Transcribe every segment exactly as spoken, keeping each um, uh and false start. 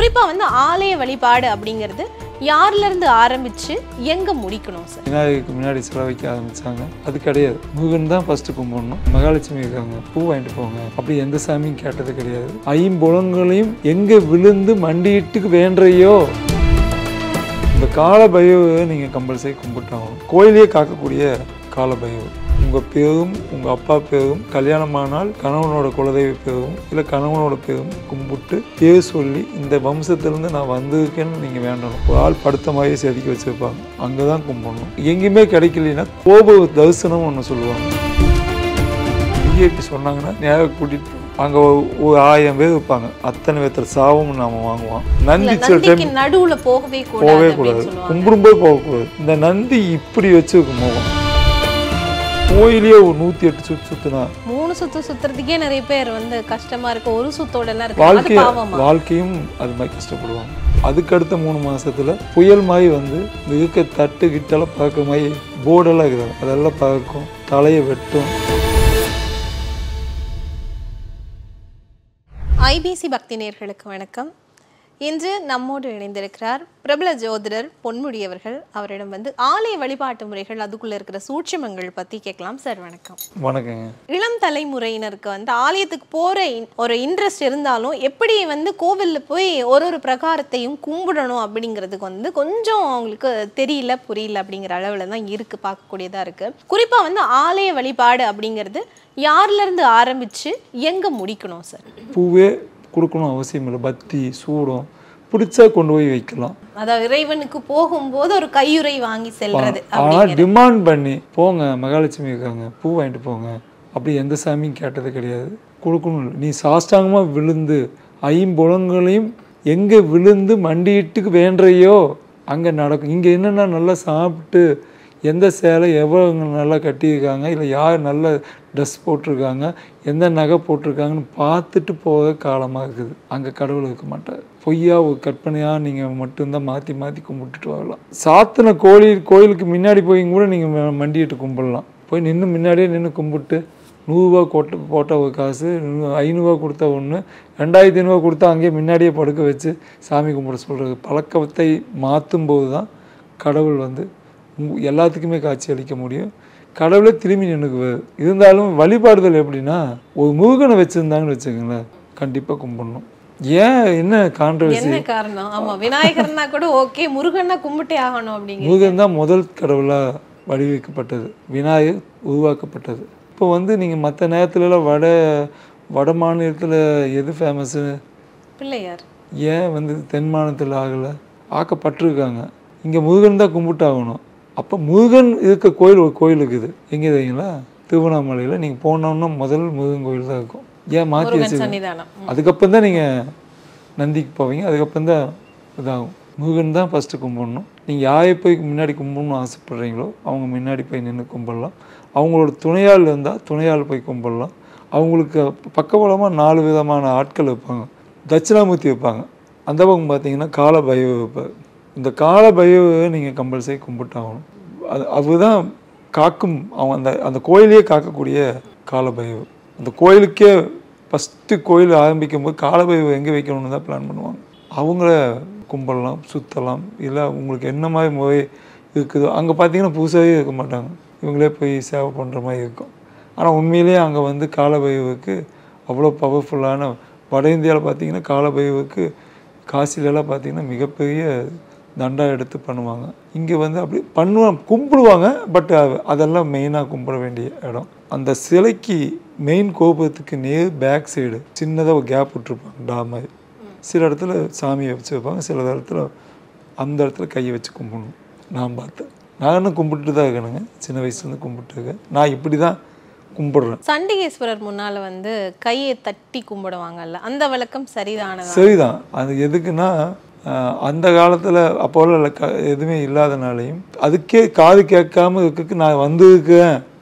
குறிப்பா வந்து ஆலய வழிபாடு அப்படிங்கிறது யார்ல இருந்து ஆரம்பிச்சு எங்க முடிக்கணும் சார்? விநாயகருக்கு முன்னாடி சிலை வைக்க ஆரம்பிச்சாங்க. அது கிடையாது. முருகன் தான் ஃபர்ஸ்ட் கும்பிடணும். மகாலட்சுமி இருக்காங்க, பூ வாங்கிட்டு போங்க, அப்படி எந்த சாமியும் கேட்டது கிடையாது. ஐம்புலங்களையும் எங்க விழுந்து மண்டியிட்டுக்கு வேண்டையோ இந்த கால பைரவரை நீங்க கம்பல்சரி கும்பிட்டாகணும். கோயிலையே காக்கக்கூடிய கால பைரவர் உங்கள் பேரும் உங்கள் அப்பா பேரும் கல்யாணமானால் கணவனோட குலதெய்வ பேரும் இல்லை கணவனோட பேரும் கும்பிட்டு பேர் சொல்லி இந்த வம்சத்திலேருந்து நான் வந்திருக்கேன்னு நீங்கள் வேண்டணும். ஒரு ஆள் படுத்த மாதிரியே செதுக்கி வச்சுருப்பாங்க, அங்கே தான் கும்பிடணும். எங்கேயுமே கிடைக்கலன்னா கோப தரிசனம் ஒன்று சொல்லுவாங்க. விஐபி சொன்னாங்கன்னா நேராக கூட்டிகிட்டு அங்கே ஒரு ஆயிரம் பேர் வைப்பாங்க, அத்தனை பேர்த்த சாவும் நாம வாங்குவோம். நந்தி சில டைம் நடுவில் போகவே போகவே கூடாது, கும்பிடும்போது போகக்கூடாது. இந்த நந்தி இப்படி வச்சுருக்கும் முகம். கோயிலே ஒரு நூத்தி எட்டு சுத்து சுத்துனா மூணு சுத்து சுத்துறதுக்கே நிறைய பேர் வந்து கஷ்டமா இருக்கு. ஒரு சுத்தோட வாழ்க்கை வாழ்க்கையும் அது மாதிரி கஷ்டப்படுவாங்க. அதுக்கு அடுத்த மூணு மாசத்துல புயல் மாதிரி வந்து இருக்க தட்டு கிட்டெல்லாம் பறக்கிற மாதிரி போர்டெல்லாம் இருக்குது, அதெல்லாம் பறக்கும், தலையை வெட்டும். ஐபிசி பக்தி நேயர்களுக்கு வணக்கம். இன்று நம்மோடு இணைந்திருக்கிறார் பிரபல ஜோதிடர் பொன்முடி அவர்கள். அவரிடம் வந்து ஆலய வழிபாட்டு முறைகள், அதுக்குள்ள இருக்கிற சூட்சுமங்கள் பத்தி கேட்கலாம். சார் வணக்கம். வணக்கங்க. இளம் தலைமுறையினருக்கு வந்து ஆலயத்துக்கு போற ஒரு இன்ட்ரெஸ்ட் இருந்தாலும் எப்படி வந்து கோவில்ல போய் ஒரு ஒரு பிரகாரத்தையும் கும்பிடணும் அப்படிங்கிறதுக்கு வந்து கொஞ்சம் அவங்களுக்கு தெரியல, புரியல அப்படிங்கிற அளவுல தான் இருக்கு, பார்க்கக்கூடியதா இருக்கு. குறிப்பா வந்து ஆலய வழிபாடு அப்படிங்கிறது யார்ல இருந்து ஆரம்பிச்சு எங்க முடிக்கணும் சார்? பூவே கொடுக்கணும் அவசியம் இல்லை, பத்தி சூடம் பிடிச்சா கொண்டு போய் வைக்கலாம். அதாவது இறைவனுக்கு போகும்போது ஒரு கையுறை வாங்கி செல்றது. ஆனால் டிமாண்ட் பண்ணி போங்க மகாலட்சுமி இருக்காங்க, பூ வாங்கிட்டு போங்க, அப்படி எந்த சாமியும் கேட்டது கிடையாது. கொடுக்கணும். நீ சாஷ்டாங்கமாக விழுந்து ஐம்புலங்களையும் எங்கே விழுந்து மண்டியிட்டுக்கு வேண்டையோ அங்கே நடக்கும். இங்கே என்னென்னா நல்லா சாப்பிட்டு எந்த சேலை எவ்வளோ நல்லா கட்டியிருக்காங்க, இல்லை யார் நல்ல ட்ரெஸ் போட்டிருக்காங்க, எந்த நகை போட்டிருக்காங்கன்னு பார்த்துட்டு போக காலமாக இருக்குது. அங்கே கடவுள் இருக்க மாட்டார். பொய்யா ஒரு கற்பனையாக நீங்கள் மட்டும்தான் மாற்றி மாற்றி கும்பிட்டுட்டு வரலாம். சாத்தின கோழி கோயிலுக்கு முன்னாடி போய் கூட நீங்கள் மண்டிட்டு கும்பிடலாம். போய் நின்று முன்னாடியே நின்று கும்பிட்டு நூறுரூவா கொட்ட போட்ட ஒரு காசு, ஐநூறுரூவா கொடுத்தா ஒன்று, ரெண்டாயிரத்தி ஐநூறுரூவா கொடுத்தா அங்கேயே முன்னாடியே படுக்க வச்சு சாமி கும்பிட சொல்கிறது. பழக்கத்தை மாற்றும் போது தான் கடவுள் வந்து எல்லாத்துக்குமே காட்சி அளிக்க முடியும். கடவுளே திரும்பி நின்றுக்குவார். இருந்தாலும் வழிபாடுதல் எப்படின்னா, ஒரு முருகனை வச்சுருந்தாங்கன்னு வச்சுக்கோங்களேன், கண்டிப்பாக கும்பிடணும். ஏன் என்ன கான்ட்ரவர்சி? என்ன காரணம்? ஆமா, விநாயகர்னா கூட ஓகே, முருகன்னா கும்பிட்டே ஆகணும் அப்படிங்க. முருகன் தான் முதல் கடவுளாக வடிவமைக்கப்பட்டது, விநாயகர் உருவாக்கப்பட்டது. இப்போ வந்து நீங்கள் மற்ற நேரத்துலலாம் வட வட மாநிலத்தில் எது ஃபேமஸ்ஸு? பிள்ளையார். ஏன் வந்து தென் மாநிலத்தில் ஆகலை? ஆக்கப்பட்டிருக்காங்க. இங்கே முருகன் தான் கும்பிட்டாகணும். அப்போ முருகன் இருக்க கோயில் ஒரு கோயில் இருக்குது. எங்கே தெரியுங்களா? திருவண்ணாமலையில் நீங்கள் போனோன்னா முதல் முருகன் கோயில் தான் இருக்கும். ஏன் மாற்றி வச்சுருக்கீங்க? அதுக்கப்புறம் தான் நீங்கள் நந்திக்கு போவீங்க, அதுக்கப்புறம் தான் இதாகும். முருகன் தான் ஃபஸ்ட்டு கும்பிடணும். நீங்கள் யாரை போய் முன்னாடி கும்பிடணும்னு ஆசைப்படுறீங்களோ அவங்க முன்னாடி போய் நின்று கும்பிடலாம். அவங்களோட துணையால் இருந்தால் துணையால் போய் கும்பிடலாம். அவங்களுக்கு பக்கபலமாக நாலு விதமான ஆட்கள் வைப்பாங்க. தட்சிணாமூர்த்தி வைப்பாங்க. அந்த பக்கம் பார்த்தீங்கன்னா கால பைரவர் வைப்பார். இந்த கால பைரவரை நீங்கள் கம்பல்சரி கும்பிட்டாகணும். அது அதுதான் காக்கும். அவன் அந்த அந்த கோயிலையே காக்கக்கூடிய கால பைரவர். அந்த கோயிலுக்கே ஃபஸ்ட்டு கோயில் ஆரம்பிக்கும் போது கால பைரவர் எங்கே வைக்கணும்னு தான் பிளான் பண்ணுவாங்க. அவங்கள கும்பிடலாம், சுற்றலாம். இல்லை உங்களுக்கு என்ன மாதிரி முறை இருக்குதோ அங்கே பார்த்தீங்கன்னா புதுசாகவே இருக்க மாட்டாங்க, இவங்களே போய் சேவை பண்ணுற மாதிரி இருக்கும். ஆனால் உண்மையிலேயே அங்கே வந்து கால பைரவருக்கு அவ்வளோ பவர்ஃபுல்லான, வட இந்தியாவில் பார்த்தீங்கன்னா கால பைரவருக்கு காசிலெல்லாம் பார்த்தீங்கன்னா மிகப்பெரிய தண்டா எடுத்து பண்ணுவாங்க. இங்கே வந்து அப்படி பண்ணுவாங்க, கும்பிடுவாங்க. பட் அதெல்லாம் மெயினாக கும்பிட வேண்டிய இடம். அந்த சிலைக்கு மெயின் கோபுரத்துக்கு நேர் பேக் சைடு சின்னதாக ஒரு கேப் விட்டுருப்பாங்க, டா மாதிரி. சில இடத்துல சாமியை வச்சு வைப்பாங்க, சில இடத்துல அந்த இடத்துல கையை வச்சு கும்பிடணும். நான் பார்த்தேன், நானும் கும்பிட்டு தான் இருக்கணுங்க, சின்ன வயசுலேருந்து கும்பிட்டு இருக்கேன். நான் இப்படி தான் கும்பிடுறேன். சண்டிகேஸ்வரர் முன்னால் வந்து கையை தட்டி கும்பிடுவாங்கல்ல, அந்த வழக்கம் சரிதான? சரிதான். அது எதுக்குன்னா, அந்த காலத்தில் அப்போல க எதுவுமே இல்லாதனாலையும் அதுக்கே காது கேட்காம இருக்கு நான் வந்திருக்கேன்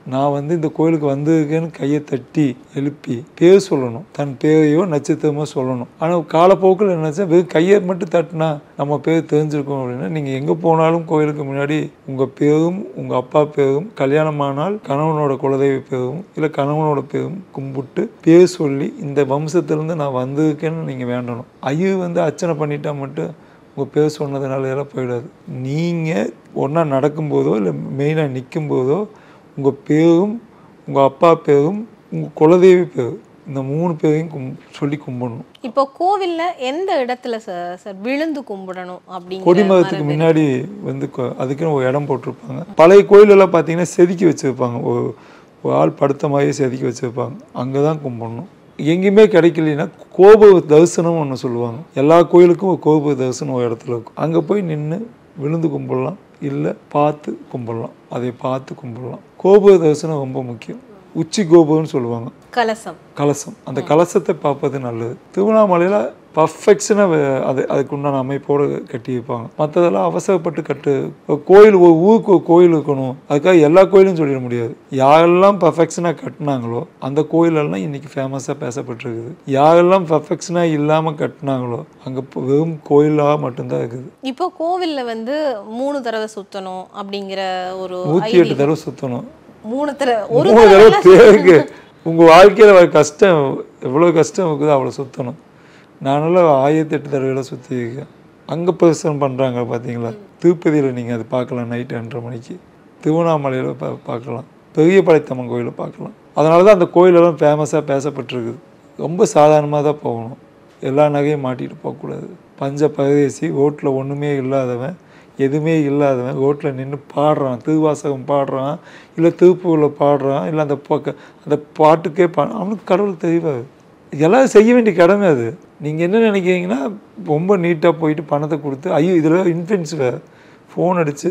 நான் வந்து இந்த கோயிலுக்கு வந்திருக்கேன்னு கையை தட்டி எழுப்பி பேர் சொல்லணும், தன் பேரையோ நட்சத்திரமோ சொல்லணும். ஆனால் காலப்போக்கில் நினச்சா வெறும் கையை மட்டும் தட்டினா நம்ம பேர் தெரிஞ்சிருக்கோம் அப்படின்னா, நீங்கள் எங்கே போனாலும் கோயிலுக்கு முன்னாடி உங்கள் பேரும் உங்கள் அப்பா பேரும், கல்யாணமானால் கணவனோட குலதெய்வ பேரும் இல்லை கணவனோட பேரும் கும்பிட்டு பேர் சொல்லி இந்த வம்சத்திலேருந்து நான் வந்திருக்கேன்னு நீங்கள் வேண்டணும். ஐயோ வந்து அர்ச்சனை பண்ணிட்டா மட்டும் உங்கள் பேர் சொன்னதுனால எல்லாம் போயிடாது. நீங்கள் ஒன்றா நடக்கும்போதோ இல்லை மெயினாக நிற்கும்போதோ உங்கள் பேரும் உங்கள் அப்பா பேரும் உங்கள் குலதெய்வ பேரும் இந்த மூணு பேரையும் கும் சொல்லி கும்பிடணும். இப்போ கோவிலில் எந்த இடத்துல சார் சார் விழுந்து கும்பிடணும் அப்படிங்கிற கொடிமரத்துக்கு முன்னாடி வந்து அதுக்குன்னு ஒரு இடம் போட்டிருப்பாங்க. பழைய கோயிலெல்லாம் பார்த்தீங்கன்னா செதுக்கி வச்சுருப்பாங்க, ஒரு ஒரு ஆள் படுத்த மாதிரியே செதுக்கி வச்சுருப்பாங்க. அங்கே தான் கும்பிடணும். எங்கேயுமே கிடைக்கலன்னா கோபுர தரிசனம் ஒன்று சொல்லுவாங்க. எல்லா கோயிலுக்கும் ஒரு கோபுர தரிசனம் ஒரு இடத்துல இருக்கும். அங்கே போய் நின்று விழுந்து கும்பிடலாம், இல்லை பார்த்து கும்பிடலாம். அதை பார்த்து கும்பிடலாம். கோபுர தரிசனம் ரொம்ப முக்கியம். உச்சி கோபுரம்னு சொல்லுவாங்க, கலசம் கலசம் அந்த கலசத்தை பார்ப்பது நல்லது. திருவண்ணாமலையில் பர்ஃபெக்ஷனாக அது அதுக்கு உண்டான அமைப்போடு கட்டி வைப்பாங்க. மற்றதெல்லாம் அவசரப்பட்டு கட்டு. கோயில் ஒரு ஊருக்கு ஒரு கோயில் இருக்கணும், அதுக்காக எல்லா கோயிலும் சொல்லிட முடியாது. யாரெல்லாம் பர்ஃபெக்ஷனாக கட்டினாங்களோ அந்த கோயிலெல்லாம் இன்னைக்கு ஃபேமஸாக பேசப்பட்டிருக்குது. யாரெல்லாம் பர்ஃபெக்ஷனாக இல்லாமல் கட்டினாங்களோ அங்கே வெறும் கோயிலாக மட்டும்தான் இருக்குது. இப்போ கோவிலில் வந்து மூணு தடவை சுற்றணும் அப்படிங்கிற ஒரு நூற்றி எட்டு தடவை சுற்றணும். மூணு தடவை ஒரு மூணு தடவை பேருக்கு உங்கள் வாழ்க்கையில் வர கஷ்டம் எவ்வளோ கஷ்டம் இருக்குதோ அவ்வளோ சுற்றணும். நானெல்லாம் ஆயிரத்தி எட்டு தடவைலாம் சுற்றிருக்கேன். அங்கே பிரசனம் பண்ணுறாங்க பார்த்தீங்களா, திருப்பதியில் நீங்கள் அது பார்க்கலாம். நைட்டு ரெண்டரை மணிக்கு திருவண்ணாமலையில் பா பார்க்கலாம் பெரிய படைத்தம்மன் கோயிலை பார்க்கலாம். அதனால தான் அந்த கோயிலெல்லாம் ஃபேமஸாக பேசப்பட்டிருக்குது. ரொம்ப சாதாரணமாக தான் போகணும், எல்லா நகையும் மாட்டிகிட்டு போகக்கூடாது. பஞ்ச பரதேசி ரோட்டில் ஒன்றுமே இல்லாதவன் எதுவுமே இல்லாதவன் ரோட்டில் நின்று பாடுறான், திருவாசகம் பாடுறான், இல்லை திருப்பூரில் பாடுறான், இல்லை அந்த பக்க அந்த பாட்டுக்கே பா அவனுக்கு கடவுள் தெரிவாது. எல்லாம் செய்ய வேண்டிய கடமை அது. நீங்கள் என்ன நினைக்கிறீங்கன்னா ரொம்ப நீட்டாக போயிட்டு பணத்தை கொடுத்து ஐயோ இதில் இன்ஃப்ளூயன்ஸில் ஃபோன் அடித்து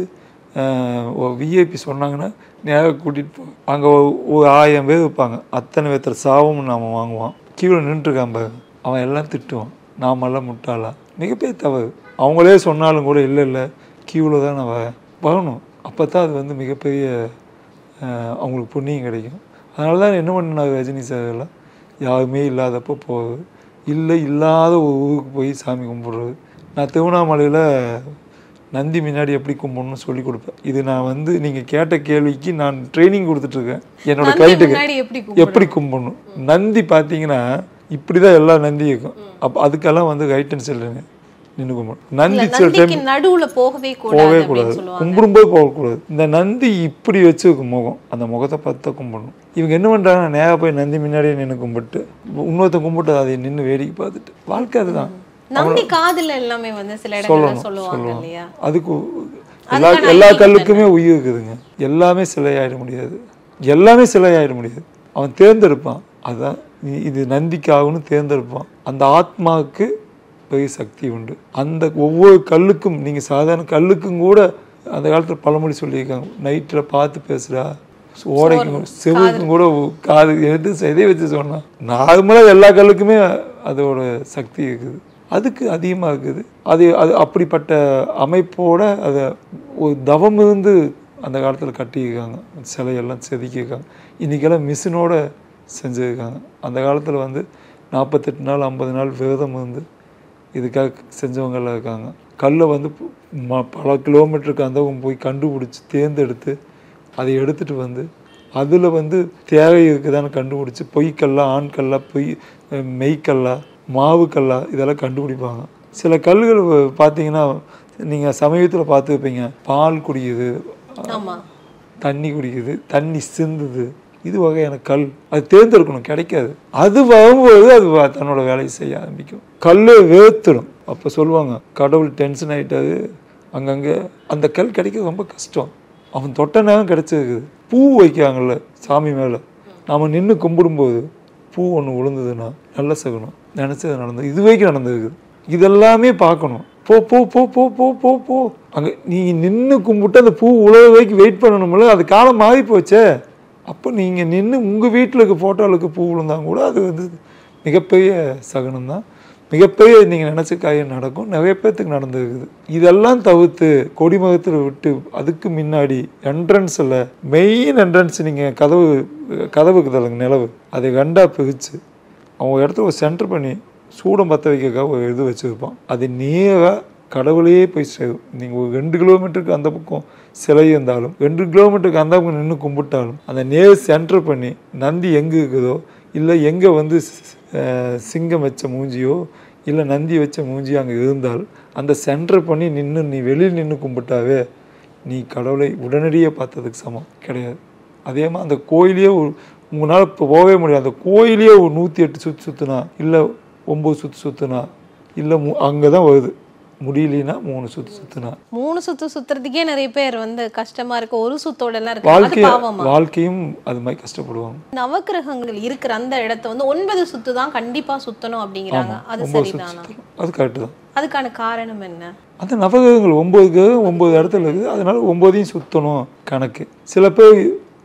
விஐபி சொன்னாங்கன்னா நேராக கூட்டிகிட்டு போ. அங்கே ஒரு ஆயிரம் பேர் இருப்பாங்க, அத்தனை பேர்த்த சாபமும் நாம் வாங்குவான். கீழே நின்றுருக்கான் பாரு, அவன் எல்லாம் திட்டுவான். நாமெல்லாம் முட்டாளா? மிகப்பெரிய தவறு. அவங்களே சொன்னாலும் கூட இல்லை இல்லை கியூவில் தான் நான் வரணும். அப்போ தான் அது வந்து மிகப்பெரிய அவங்களுக்கு புண்ணியம் கிடைக்கும். அதனால தான் என்ன பண்ணாங்க ரஜினி சார் எல்லாம் யாருமே இல்லாதப்போ போகுது, இல்லை இல்லாத ஒரு ஊருக்கு போய் சாமி கும்பிட்றது. நான் திருவண்ணாமலையில் நந்தி முன்னாடி எப்படி கும்பிடணும்னு சொல்லி கொடுப்பேன். இது நான் வந்து நீங்கள் கேட்ட கேள்விக்கு நான் ட்ரைனிங் கொடுத்துட்ருக்கேன் என்னோட கிளைண்ட்டுக்கு. எப்படி கும்பிடணும் நந்தி பார்த்தீங்கன்னா இப்படி தான் எல்லா நந்தி இருக்கும். அப்போ அதுக்கெல்லாம் வந்து ரைட் அண்ட் சைடில் நின்று கும்பிடும். நந்தி சில டைம் நடுவில் போகவே போகவே கூடாது, கும்பிடும்போது போகக்கூடாது. இந்த நந்தி இப்படி வச்சுருக்கும் முகம், அந்த முகத்தை பார்த்து தான் கும்பிடணும். இவங்க என்ன பண்ணுறாங்கன்னா நேராக போய் நந்தி முன்னாடியே நின்று கும்பிட்டு இன்னொருத்த கும்பிட்டு அதை நின்று வேடிக்கை பார்த்துட்டு வாழ்க்கை அதுதான். நந்தி காதுல எல்லாமே வந்து சில இடங்கள்ல சொல்லுவாங்க இல்லையா, அதுக்கு எல்லா எல்லா கல்லுக்குமே உயிர் இருக்குதுங்க. எல்லாமே சிலையாயிட முடியாது, எல்லாமே சிலையாயிட முடியாது. அவன் தேர்ந்தெடுப்பான். அதுதான் இது நந்திக்காகனு தேர்ந்தெடுப்பான். அந்த ஆத்மாவுக்கு பெரிய சக்தி உண்டு. அந்த ஒவ்வொரு கல்லுக்கும் நீங்கள் சாதாரண கல்லுக்கும் கூட அந்த காலத்தில் பழமொழி சொல்லியிருக்காங்க, நைட்டில் பார்த்து பேசுகிறா ஓடைக்கும் செவுக்கும் கூட காது எடுத்து எதை வச்சு சொன்னான். நார்மலாக எல்லா கல்லுக்குமே அதோட சக்தி இருக்குது, அதுக்கு அதிகமாக இருக்குது. அது அது அப்படிப்பட்ட அமைப்போட அதை ஒரு தவம் இருந்து அந்த காலத்தில் கட்டியிருக்காங்க, சிலையெல்லாம் செதுக்கியிருக்காங்க. இன்றைக்கெல்லாம் மிஷினோட செஞ்சுருக்காங்க. அந்த காலத்தில் வந்து நாற்பத்தெட்டு நாள் ஐம்பது நாள் விரதம் வந்து இதுக்காக செஞ்சவங்கெல்லாம் இருக்காங்க. கல்லை வந்து ம பல கிலோமீட்டருக்கு அந்த போய் கண்டுபிடிச்சி தேர்ந்தெடுத்து அதை எடுத்துகிட்டு வந்து அதில் வந்து தேவை இருக்குதான்னு கண்டுபிடிச்சி பொய்க்கல்லா ஆண்கல்லா பொய் மெய்க்கல்லா மாவுக்கல்லா இதெல்லாம் கண்டுபிடிப்பாங்க. சில கல்லுகள் பார்த்தீங்கன்னா நீங்கள் சமீபத்தில் பார்த்துருப்பீங்க, பால் குடிக்குது, தண்ணி குடிக்குது, தண்ணி சிந்துது, இது வகையான கல். அது தேர்ந்தெடுக்கணும், கிடைக்காது. அது வரும்போது அது தன்னோட வேலையை செய்ய ஆரம்பிக்கும். கல்லை வேர்த்துடும். அப்போ சொல்லுவாங்க கடவுள் டென்ஷன் ஆகிட்டாது, அங்கங்கே அந்த கல் கிடைக்கிறது ரொம்ப கஷ்டம். அவன் தொட்ட நேரம் கிடைச்சிருக்குது. பூ வைக்காங்கல்ல சாமி மேலே, நாம் நின்று கும்பிடும்போது பூ ஒன்று விழுந்ததுன்னா நல்ல சகுனம் நினச்சது நடந்தது. இது வரைக்கும் நடந்திருக்குது. இதெல்லாமே பார்க்கணும். போ போ போ போ போ போ போ அங்கே நீங்கள் நின்று கும்பிட்டு அந்த பூ உழவு வரைக்கும் வெயிட் பண்ணணும்ல, அது காலம் மாறி போச்சே. அப்போ நீங்கள் நின்று உங்கள் வீட்டில் இருக்க ஃபோட்டோவுக்கு பூ விழுந்தாங்க கூட அது வந்து மிகப்பெரிய சகனம் தான். மிகப்பெரிய நீங்கள் நினச்ச காரியம் நடக்கும். நிறைய பேர்த்துக்கு நடந்துருக்குது. இதெல்லாம் தவிர்த்து கொடிமகத்தில் விட்டு அதுக்கு முன்னாடி என்ட்ரன்ஸில் மெயின் என்ட்ரன்ஸ் நீங்கள் கதவு கதவுக்கு தரங்க நிலவு அதை கண்டா பிரித்து அவங்க இடத்துல ஒரு சென்டர் பண்ணி சூடம் பற்ற வைக்கிறதுக்காக ஒரு இது வச்சுருப்பான். அது நேராக கடவுளையே போய் சேரும். நீங்கள் ஒரு ரெண்டு கிலோமீட்டருக்கு அந்த பக்கம் சிலை இருந்தாலும் ரெண்டு கிலோமீட்டருக்கு அந்த பக்கம் நின்று கும்பிட்டாலும் அந்த நேர் சென்டர் பண்ணி நந்தி எங்கே இருக்குதோ இல்லை எங்கே வந்து சிங்கம் வச்ச மூஞ்சியோ இல்லை நந்தி வச்ச மூஞ்சியோ அங்கே இருந்தால் அந்த சென்டர் பண்ணி நின்று நீ வெளியில் நின்று கும்பிட்டாவே நீ கடவுளை உடனடியாக பார்த்ததுக்கு சமம் கிடையாது. அதே மாதிரி அந்த கோயிலே ஒரு உங்களால் இப்போ போகவே முடியாது. அந்த கோயிலே ஒரு நூற்றி எட்டு சுற்று சுற்றுனா இல்லை ஒம்பது சுற்று சுற்றுனா இல்லை மு அங்கே தான் வருது. முடியலனா மூணு சுத்து சுத்துனா மூணு சுத்து சுத்துறதுக்கே நிறைய பேர் வந்து கஷ்டமா இருக்கு. ஒரு சுத்தோட எல்லாம் இருக்கு. வாழ்க்கையும் அது மாதிரி கஷ்டப்படுவாங்க. நவக்கிரகங்கள் இருக்கிற அந்த இடத்த வந்து ஒன்பது சுத்து தான் கண்டிப்பா சுத்தணும் அப்படிங்கிறாங்க. அது சரிதானா? அது கரெக்ட் தான். அதுக்கான காரணம் என்ன? அந்த நவகிரகங்கள் ஒன்பது ஒன்பது இடத்துல இருக்குது. அதனால ஒன்பதையும் சுத்தணும் கணக்கு. சில பேர்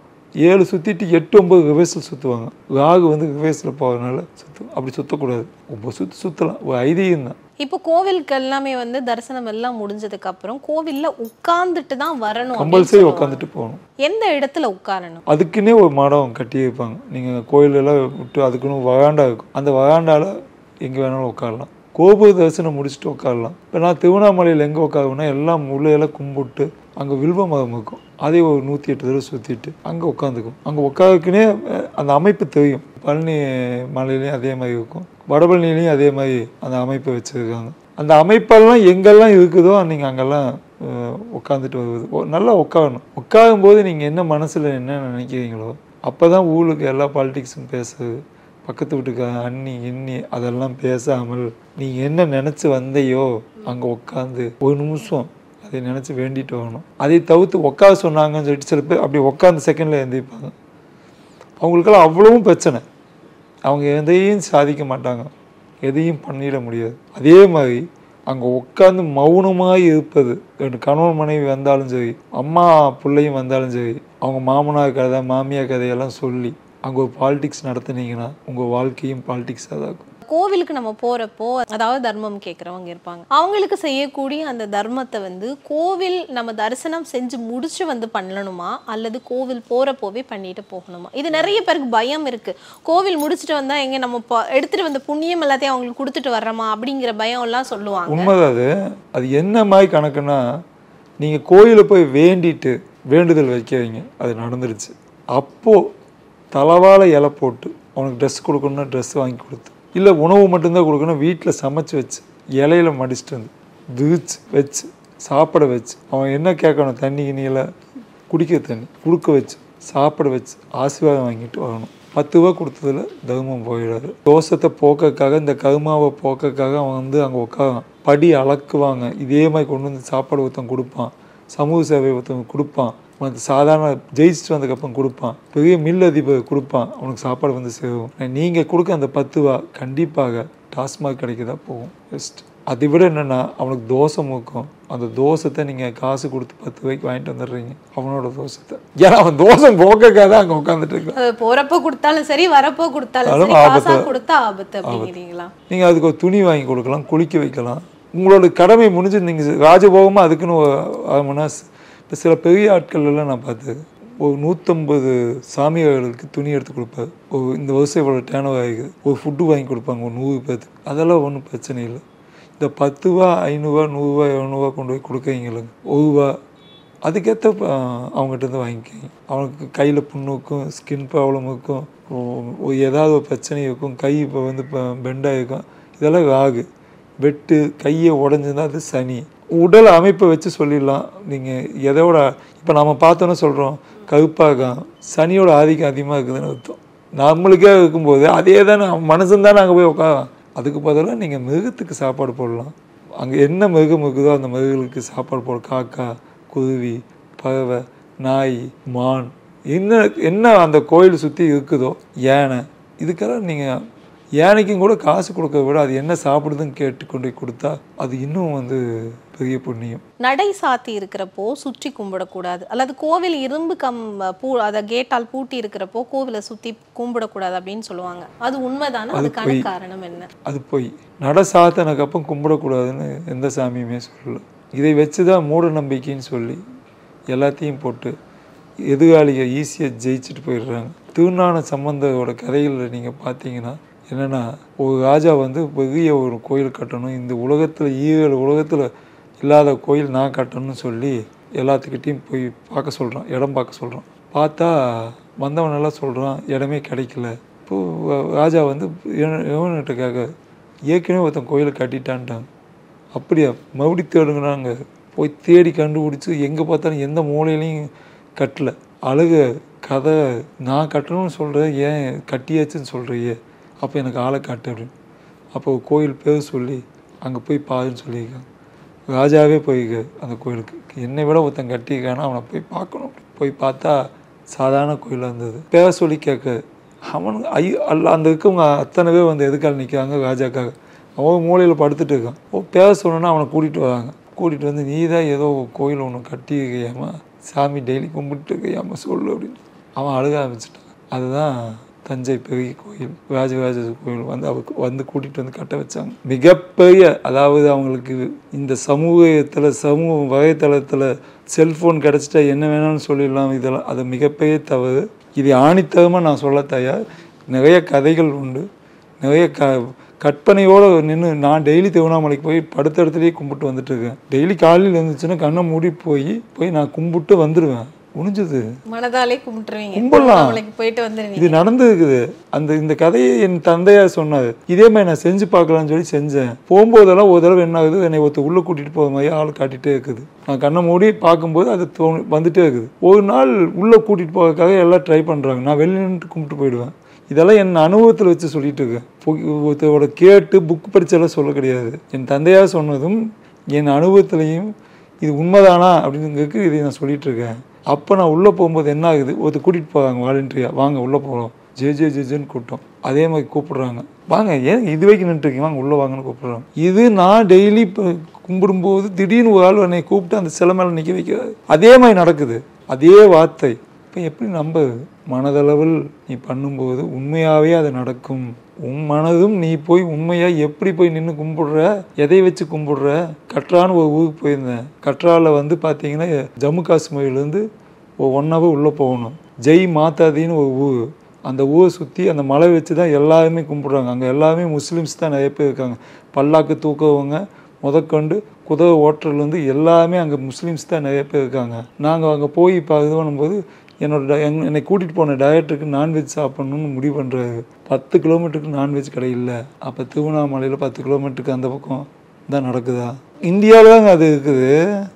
ஏழு சுற்றிட்டு எட்டு ஒம்பது ரிவர்ஸில் சுற்றுவாங்க. ராகு வந்து ரிவர்ஸில் போகிறதுனால சுற்றும். அப்படி சுற்றக்கூடாது. ஒம்பது சுற்று சுற்றலாம். ஒரு ஐதீகம் தான். இப்போ கோவிலுக்கு எல்லாமே வந்து தரிசனம் எல்லாம் முடிஞ்சதுக்கு அப்புறம் கோவில்ல உட்கார்ந்துட்டு தான் வரணும். கம்பல்சரி உட்காந்துட்டு போகணும். எந்த இடத்துல உட்காரணும்? அதுக்குன்னே ஒரு மடம் கட்டி வைப்பாங்க. நீங்கள் கோயிலெல்லாம் விட்டு அதுக்குன்னு வராண்டா இருக்கும். அந்த வராண்டாவில் எங்கே வேணாலும் உட்காரலாம். கோபுர தரிசனம் முடிச்சுட்டு உட்காரலாம். இப்போ நான் திருவண்ணாமலையில் எங்கே உட்காருவேன்னா எல்லாம் உள்ளையெல்லாம் கும்பிட்டு அங்கே வில்வ மரம் இருக்கும். அதே ஒரு நூற்றி எட்டு தடவை சுற்றிட்டு அங்கே உட்காந்துக்கும். அங்கே உட்காருக்குன்னே அந்த அமைப்பு தெரியும். பழனி மலையிலையும் அதே மாதிரி இருக்கும். வடபழனிலையும் அதே மாதிரி அந்த அமைப்பை வச்சுருக்காங்க. அந்த அமைப்பெல்லாம் எங்கெல்லாம் இருக்குதோ நீங்கள் அங்கெல்லாம் உட்காந்துட்டு வருவது. நல்லா உட்காரணும். உட்காரும் போது நீங்கள் என்ன மனசில் என்ன நினைக்கிறீங்களோ அப்போ தான் ஊருக்கு எல்லா பாலிட்டிக்ஸும் பேசுறது. பக்கத்து வீட்டுக்கு அண்ணி எண்ணி அதெல்லாம் பேசாமல் நீங்கள் என்ன நினச்சி வந்தையோ அங்கே உட்காந்து ஒரு நிமிஷம் அதை நினச்சி வேண்டிட்டு வரணும். அதை தவிர்த்து உட்கார சொன்னாங்கன்னு சொல்லிட்டு சில பேர் அப்படி உட்காந்து செகண்டில் எழுந்திருப்பாங்க. அவங்களுக்கெல்லாம் அவ்வளவும் பிரச்சனை. அவங்க எதையும் சாதிக்க மாட்டாங்க. எதையும் பண்ணிட முடியாது. அதே மாதிரி அங்கே உட்காந்து மௌனமாக இருப்பது. ரெண்டு கணவன் மனைவி வந்தாலும் சரி, அம்மா பிள்ளையும் வந்தாலும் சரி, அவங்க மாமனார் கதை மாமியார் கதையெல்லாம் சொல்லி அங்கே ஒரு பாலிடிக்ஸ் நடத்துனீங்கன்னா உங்கள் வாழ்க்கையும் பாலிடிக்ஸாக தான் இருக்கும். கோவிலுக்கு நம்ம போகிறப்போ அதாவது தர்மம் கேட்குறவங்க இருப்பாங்க. அவங்களுக்கு செய்யக்கூடிய அந்த தர்மத்தை வந்து கோவில் நம்ம தரிசனம் செஞ்சு முடிச்சு வந்து பண்ணணுமா அல்லது கோவில் போகிறப்போவே பண்ணிட்டு போகணுமா? இது நிறைய பேருக்கு பயம் இருக்குது. கோவில் முடிச்சுட்டு வந்தால் எங்கே நம்ம எடுத்துகிட்டு வந்த புண்ணியம் எல்லாத்தையும் அவங்களுக்கு கொடுத்துட்டு வர்றோமா அப்படிங்கிற பயம் எல்லாம் சொல்லுவாங்க. உண்மைதான். அது அது என்ன மாதிரி கணக்குன்னா நீங்கள் கோயிலில் போய் வேண்டிட்டு வேண்டுதல் வைக்கிறீங்க, அது நடந்துருச்சு. அப்போது தலவாழை இலை போட்டு அவனுக்கு ட்ரெஸ் கொடுக்கணுன்னா ட்ரெஸ் வாங்கி கொடுத்து, இல்லை உணவு மட்டும்தான் கொடுக்கணும் வீட்டில் சமைச்சு வச்சு இலையில மடிச்சுட்டு வந்து விரிச்சு வச்சு சாப்பிட வச்சு அவன் என்ன கேட்கணும் தண்ணி கிண்ணியில் குடிக்க தண்ணி கொடுக்க வச்சு சாப்பிட வச்சு ஆசீர்வாதம் வாங்கிட்டு வரணும். பத்து ரூபா கொடுத்ததுல தர்மம் போயிடாது. தோஷத்தை போக்கக்காக இந்த கருமாவை போக்கக்காக அவன் வந்து அங்கே உட்காரான். படி அளக்குவாங்க. இதே மாதிரி கொண்டு வந்து சாப்பாடு ஒருத்தன் கொடுப்பான். சமூக சேவை ஒருத்தவங்க கொடுப்பான். அவனுக்கு சாதாரண ஜெயிச்சுட்டு வந்ததுக்கப்புறம் கொடுப்பான். பெரிய மில் அதிபர் கொடுப்பான். அவனுக்கு சாப்பாடு வந்து சேரும். நீங்கள் கொடுக்க அந்த பத்து ரூபா கண்டிப்பாக டாஸ்மாக் கிடைக்கதா போகும். பெஸ்ட். அதை விட என்னென்னா அவனுக்கு தோசை மூக்கும். அந்த தோசத்தை நீங்கள் காசு கொடுத்து பத்து ரூபாய்க்கு வாங்கிட்டு வந்துடுறீங்க அவனோட தோசத்தை. ஏன்னா அவன் தோசை போக்கக்காக தான் அங்கே உட்காந்துட்டு இருக்கான். போகிறப்போ கொடுத்தாலும் சரி வரப்போ கொடுத்தாலும் ஆபத்து கொடுத்தா ஆபத்து அப்படிங்கிறீங்களா? நீங்கள் அதுக்கு ஒரு துணி வாங்கி கொடுக்கலாம், குளிக்க வைக்கலாம். உங்களோட கடமை முடிஞ்சு நீங்கள் ராஜபோகமாக அதுக்குன்னு ஆகும்னா இப்போ சில பெரிய ஆட்கள் எல்லாம் நான் பார்த்தேன். ஒரு நூற்றம்பது சாமியார்களுக்கு துணி எடுத்து கொடுப்பாரு. ஒரு இந்த வருஷம் இவ்வளோ டேனோவர் ஆகிக்குது. ஒரு ஃபுட்டு வாங்கி கொடுப்பாங்க ஒரு நூறு பேர்த்துக்கு. அதெல்லாம் ஒன்றும் பிரச்சனை இல்லை. இந்த பத்து ரூபா ஐநூறுரூவா நூறுரூவா இரநூறுவா கொண்டு போய் கொடுக்குறீங்களுக்கு ஒரு ரூபா அதுக்கேற்ற அவங்ககிட்ட வாங்கிக்கிங்க. அவனுக்கு கையில் புண்ணுக்கும் ஸ்கின் ப்ராப்ளமுக்கும் ஏதாவது ஒரு பிரச்சனை இருக்கும். கை இப்போ வந்து இப்போ பெண்டாக இருக்கும். இதெல்லாம் ராகு. வெட்டு கையை உடஞ்சிருந்தா அது சனி. உடல் அமைப்பை வச்சு சொல்லிடலாம். நீங்கள் எதோட இப்போ நம்ம பார்த்தோன்னு சொல்கிறோம் கருப்பாகம் சனியோட ஆதிக்கம் அதிகமாக இருக்குதுன்னு அர்த்தம். நம்மளுக்கே இருக்கும்போது அதே தானே மனுஷன் தானே அங்கே போய் உட்காரான். அதுக்கு பதிலாக நீங்கள் மிருகத்துக்கு சாப்பாடு போடலாம். அங்கே என்ன மிருகம் இருக்குதோ அந்த மிருகங்களுக்கு சாப்பாடு போட காக்கா குருவி பறவை நாய் மான் என்ன என்ன அந்த கோயில் சுற்றி இருக்குதோ யானை இதுக்கெல்லாம் நீங்கள் யானைக்கும் கூட காசு கொடுக்க விட அது என்ன சாப்பிடுதுன்னு கேட்டு கொண்டு கொடுத்தா அது இன்னும் வந்து பெரிய புண்ணியம். நடை சாத்தி இருக்கிறப்போ சுற்றி கும்பிடக்கூடாது, அல்லது கோவில் இரும்பு கம் பூ அதை கேட்டால் பூட்டி இருக்கிறப்போ கோவிலை சுற்றி கும்பிடக்கூடாது அப்படின்னு சொல்லுவாங்க. அது உண்மைதானே? அதுக்கான காரணம் என்ன? அது போய் நடை சாத்தினக்கு அப்புறம் கும்பிடக்கூடாதுன்னு எந்த சாமியுமே சொல்லல. இதை வச்சு தான் மூட நம்பிக்கைன்னு சொல்லி எல்லாத்தையும் போட்டு எதிராளியை ஈஸியாக ஜெயிச்சுட்டு போயிடுறாங்க. திருஞான சம்பந்தரோட கதைகளில் நீங்கள் பார்த்தீங்கன்னா என்னென்னா, ஒரு ராஜா வந்து பெரிய ஒரு கோயில் கட்டணும், இந்த உலகத்தில் ஈரேழு உலகத்தில் இல்லாத கோயில் நான் கட்டணும்னு சொல்லி எல்லாத்துக்கிட்டையும் போய் பார்க்க சொல்கிறான், இடம் பார்க்க சொல்கிறான். பார்த்தா வந்தவனெல்லாம் சொல்கிறான் இடமே கிடைக்கல. இப்போது ராஜா வந்து எவன்கிட்ட கேட்க, ஏற்கனவே ஒருத்தன் கோயிலை கட்டிட்டான்ட்டாங்க. அப்படியா, மறுபடி தேடுங்கிறாங்க. போய் தேடி கண்டுபிடிச்சி எங்கே பார்த்தாலும் எந்த மூலையிலையும் கட்டலை. அழுக கதை, நான் கட்டணும்னு சொல்கிறேன், ஏன் கட்டியாச்சுன்னு சொல்கிறியே, அப்போ எனக்கு ஆளை காட்டு அப்படின்னு. அப்போ கோயில் பேர் சொல்லி அங்கே போய் பாருன்னு சொல்லியிருக்காங்க. ராஜாவே போய்க்க அந்த கோயிலுக்கு, என்னை விட ஒருத்தன் கட்டியிருக்கானா அவனை போய் பார்க்கணும். போய் பார்த்தா சாதாரண கோயிலாக இருந்தது. பேர சொல்லி கேட்க அவனுக்கு ஐ அல்ல அந்த இருக்கவங்க அத்தனை பேர் வந்து எதுக்காக நிற்கிறாங்க ராஜாக்காக. அவன் மூலையில் படுத்துட்டு இருக்கான். ஓ பேர சொன்னா அவனை கூட்டிகிட்டு வராங்க. கூட்டிகிட்டு வந்து நீ தான் ஏதோ கோயில் ஒன்று கட்டியிருக்கையாமா, சாமி டெய்லி கும்பிட்டு இருக்கையாமா சொல்லு அப்படின்னு அவன் அழுக ஆரம்பிச்சிட்டான். அதுதான் தஞ்சை பெரிய கோயில், ராஜராஜ கோயில் வந்து அவருக்கு வந்து கூட்டிகிட்டு வந்து கட்ட வச்சாங்க. மிகப்பெரிய, அதாவது அவங்களுக்கு இந்த சமூகத்தில் சமூக வலைத்தளத்தில் செல்ஃபோன் கிடச்சிட்டா என்ன வேணாலும் சொல்லிடலாம், இதெல்லாம் அது மிகப்பெரிய தவறு. இது ஆணித்தகமாக நான் சொல்ல தயார். நிறைய கதைகள் உண்டு, நிறைய க கற்பனையோடு நின்று நான் டெய்லி திருவண்ணாமலைக்கு போய் படுத்த இடத்துலையே கும்பிட்டு வந்துட்டு இருக்கேன். டெய்லி காலையில் இருந்துச்சுன்னா கண்ணை மூடி போய் போய் நான் கும்பிட்டு வந்துடுவேன். முடிஞ்சது, மனதாலே கும்பிட்டுருவீங்க, கும்பிடலாம். போயிட்டு வந்துருவீங்க. இது நடந்துருக்குது. அந்த இந்த கதையை என் தந்தையார் சொன்னார். இதே மாதிரி நான் செஞ்சு பார்க்கலான்னு சொல்லி செஞ்சேன். போகும்போதெல்லாம் ஒரு தடவை என்ன ஆகுது, என்னை ஒருத்தர் உள்ளே கூட்டிகிட்டு போகிற மாதிரி ஆள் காட்டிகிட்டே இருக்குது. நான் கண்ணை மூடி பார்க்கும்போது அது தோ வந்துட்டே இருக்குது. ஒரு நாள் உள்ளே கூட்டிகிட்டு போகிறதுக்காக எல்லாம் ட்ரை பண்ணுறாங்க, நான் வெளியே நின்று கும்பிட்டு போயிடுவேன். இதெல்லாம் என் அனுபவத்தில் வச்சு சொல்லிட்டு இருக்கேன். ஒருத்தரோட கேட்டு புக் படிச்செல்லாம் சொல்ல கிடையாது. என் தந்தையார் சொன்னதும் என் அனுபவத்திலையும் இது உண்மைதானா அப்படிங்கிறதுக்கு இதை நான் சொல்லிட்டு இருக்கேன். அப்போ நான் உள்ளே போகும்போது என்ன ஆகுது, ஒருத்தர் கூட்டிகிட்டு போகிறாங்க வாலண்டியராக, வாங்க உள்ளே போகிறோம், ஜே ஜே ஜேஜேன்னு கூப்பிட்டோம். அதே மாதிரி கூப்பிடுறாங்க, வாங்க ஏன் இது வரைக்கும் நின்றுருக்கீங்க, வாங்க உள்ளே வாங்கன்னு கூப்பிடுறாங்க. இது நான் டெய்லி இப்போ கும்பிடும்போது திடீர்னு ஒரு ஆள் என்னை கூப்பிட்டு அந்த சிலை மேலே நிற்க வைக்கிறாரு. அதே மாதிரி நடக்குது, அதே வார்த்தை. இப்போ எப்படி நம்ப, மனதளவில் நீ பண்ணும்போது உண்மையாகவே அது நடக்கும். உன் மனதும் நீ போய் உண்மையாக எப்படி போய் நின்று கும்பிடுற, எதை வச்சு கும்பிடுற. கட்ரான்னு ஒரு ஊருக்கு போயிருந்தேன். கட்ராவில் வந்து பார்த்தீங்கன்னா ஜம்மு காஷ்மீர்லேருந்து ஒரு ஒன் ஹவர் உள்ளே போகணும். ஜெய் மாதாதின்னு ஒரு ஊர். அந்த ஊரை சுற்றி அந்த மலை வச்சு தான் எல்லாருமே கும்பிட்றாங்க. அங்கே எல்லாருமே முஸ்லீம்ஸ் தான் நிறைய பேர் இருக்காங்க. பல்லாக்கு தூக்கவங்க முதற்கொண்டு குதிரை ஓட்டுறதுலேருந்து எல்லாமே அங்கே முஸ்லீம்ஸ் தான் நிறைய பேர் இருக்காங்க. நாங்கள் அங்கே போய் இப்போ இது பண்ணும்போது என்னோட எங் என்னை கூட்டிகிட்டு போன டைரக்டருக்கு நான்வெஜ் சாப்பிட்ணுன்னு முடிவு பண்ணுறாரு. பத்து கிலோமீட்டருக்கு நான்வெஜ் கடை இல்லை. அப்போ திருவண்ணாமலையில் பத்து கிலோமீட்டருக்கு அந்த பக்கம் தான் நடக்குதா? இந்தியாவில் தாங்க அது இருக்குது.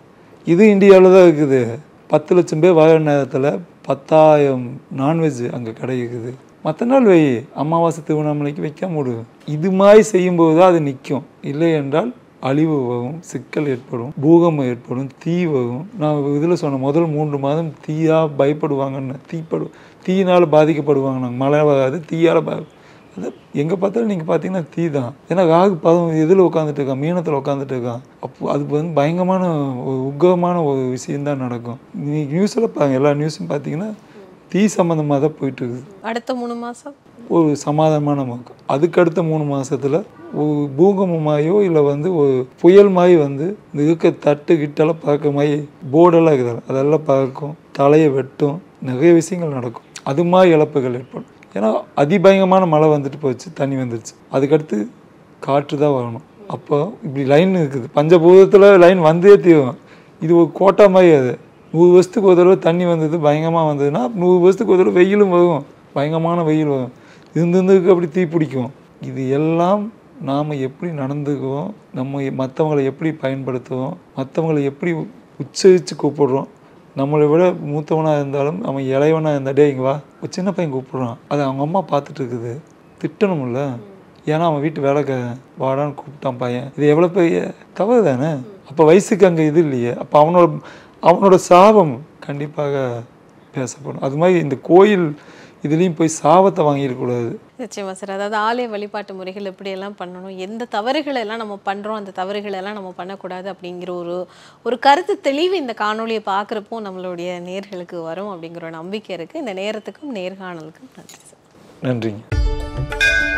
இது இந்தியாவில் தான் இருக்குது. பத்து லட்சம் பேர் வாழ நேரத்தில் பத்தாயிரம் நான்வெஜ் அங்கே கடை இருக்குது. மற்ற நாள் வை, அமாவாசை திருவண்ணாமலைக்கு வைக்காம விடு. இது மாதிரி செய்யும்போது தான் அது நிற்கும். இல்லை என்றால் அழிவு வரும், சிக்கல் ஏற்படும், பூகம்பம் ஏற்படும், தீ வரும். நான் இதில் சொன்ன முதல் மூன்று மாதம் தீயாக பயப்படுவாங்கன்னு, தீப்படு தீயினால் பாதிக்கப்படுவாங்க. நாங்கள் மழை வராது, தீயால் பா அது எங்கே பார்த்தாலும் நீங்கள் பார்த்தீங்கன்னா தீ தான். ஏன்னா ராகு பதம் எதில் உட்காந்துட்டு இருக்கான், மீனத்தில் உட்காந்துட்டு இருக்கான். அப்போ அது வந்து பயங்கரமான ஒரு உக்கிரமான ஒரு விஷயந்தான் நடக்கும். நீங்கள் நியூஸில் பாருங்கள், எல்லா நியூஸும் பார்த்தீங்கன்னா தீ சம்மந்தமாக தான் போயிட்டு இருக்குது. அடுத்த மூணு மாதம் ஒரு சமாதானமான மாதம். அதுக்கு அடுத்த மூணு மாதத்தில் ஒரு பூகம்பமாயோ இல்லை வந்து ஒரு புயல் மாதிரி வந்து இந்த இருக்க தட்டு கிட்டெல்லாம் பார்க்க மாதிரி போர்டெல்லாம் இருக்குது, அதெல்லாம் பார்க்கும், தலையை வெட்டும், நிறைய விஷயங்கள் நடக்கும். அது மாதிரி இழப்புகள் ஏற்படும். ஏன்னா அதிபயங்கரமான மழை வந்துட்டு போச்சு, தண்ணி வந்துடுச்சு. அதுக்கடுத்து காற்று தான் வரணும். அப்போ இப்படி லைன் இருக்குது, பஞ்சபூதத்தில் லைன் வந்தே தீரும். இது ஒரு கோட்டா மாதிரி. அது நூறு வருஷத்துக்கு ஒரு தடவை தண்ணி வந்தது பயங்கரமாக வந்ததுன்னா நூறு வருஷத்துக்கு ஒரு தடவை வெயிலும் வரும், பயங்கரமான வெயில் வரும். இருந்துருக்கு அப்படி தீ பிடிக்கும். இது எல்லாம் நாம் எப்படி நடந்துக்குவோம், நம்ம மற்றவங்களை எப்படி பயன்படுத்துவோம், மற்றவங்களை எப்படி உச்சரித்து கூப்பிடுறோம். நம்மளை விட மூத்தவனாக இருந்தாலும் அவன் இளையவனாக இருந்தால் டே இங்கே வா, ஒரு சின்ன பையன் கூப்பிட்றான், அதை அவங்க அம்மா பார்த்துட்டு இருக்குது, திட்டணும்ல. ஏன்னா அவன் வீட்டு வேலைக்கு வாடான்னு கூப்பிட்டான் பையன். இது எவ்வளோ பெரிய தவறு தானே. அப்போ வயசுக்கு அங்கே இது இல்லையே. அப்போ அவனோட அவனோட சாபம் கண்டிப்பாக பேசப்படும். அது மாதிரி இந்த கோயில் இதுலேயும் போய் சாபத்தை வாங்கிடக்கூடாது. நிச்சயமா சார். அதாவது ஆலய வழிபாட்டு முறைகள் எப்படியெல்லாம் பண்ணணும், எந்த தவறுகளை எல்லாம் நம்ம பண்ணுறோம், அந்த தவறுகளை எல்லாம் நம்ம பண்ணக்கூடாது அப்படிங்கிற ஒரு ஒரு கருத்து தெளிவு இந்த காணொலியை பார்க்குறப்போ நம்மளுடைய நேர்களுக்கு வரும் அப்படிங்கிற ஒரு நம்பிக்கை இருக்குது. இந்த நேரத்துக்கும் நேர்காணலுக்கும் நன்றி சார். நன்றிங்க.